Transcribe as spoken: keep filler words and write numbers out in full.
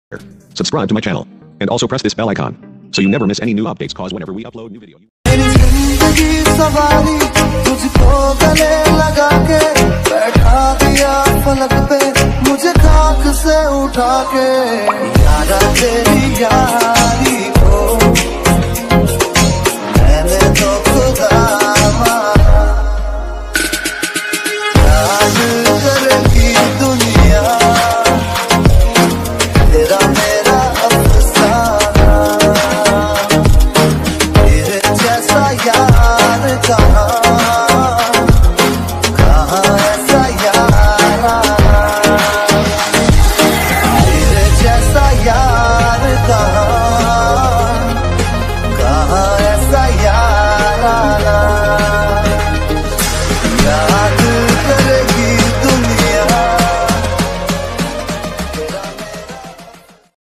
Subscribe to my channel and also press this bell icon so you never miss any new updates cause whenever we upload new video. जिंदगी सवारी तुझको गले लगा के बैठा दिया फलक पे मुझे खाक से उठा के यारा तेरी यारी को मैंने तो खुदा माना याद करेगी दुनिया तेरा